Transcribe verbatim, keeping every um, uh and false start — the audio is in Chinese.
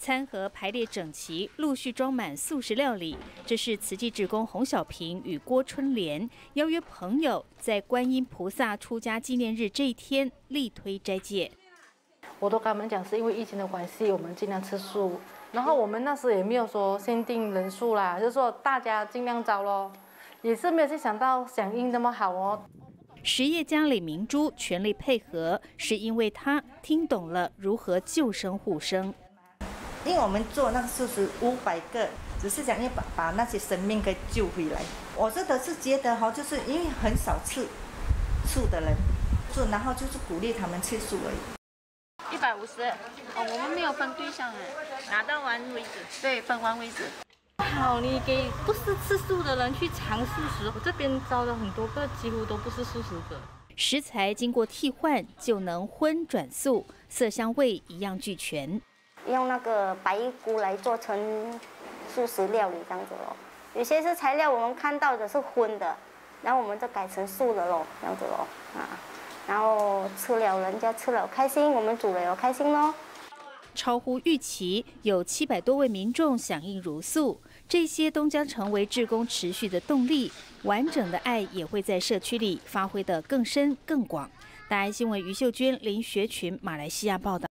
餐盒排列整齐，陆续装满素食料理。这是慈济志工洪小平与郭春莲邀约朋友，在观音菩萨出家纪念日这一天力推斋戒。 我都跟他们讲，是因为疫情的关系，我们尽量吃素。然后我们那时也没有说限定人数啦，就是说大家尽量招咯，也是没有去想到响应那么好哦。 实业家李明珠全力配合，是因为他听懂了如何救生护生。 因为我们做那个素食五百个，只是想要把把那些生命给救回来。我这的是觉得哈，就是因为很少吃素的人，做然后就是鼓励他们吃素而已。 一百五十，哦，我们没有分对象哎，拿到完为止，对，分完为止。 好，你给不是吃素的人去尝素食，我这边招了很多个，几乎都不是素食者。 食材经过替换，就能荤转素，色香味一样俱全。 用那个白菇来做成素食料理这样子咯，有些是材料我们看到的是荤的，然后我们就改成素的咯，这样子咯啊，然后吃了人家吃了开心，我们煮了也开心咯。 超乎预期，有七百多位民众响应如素，这些都将成为志工持续的动力。完整的爱也会在社区里发挥得更深更广。大爱新闻于秀娟、林学群，马来西亚报道。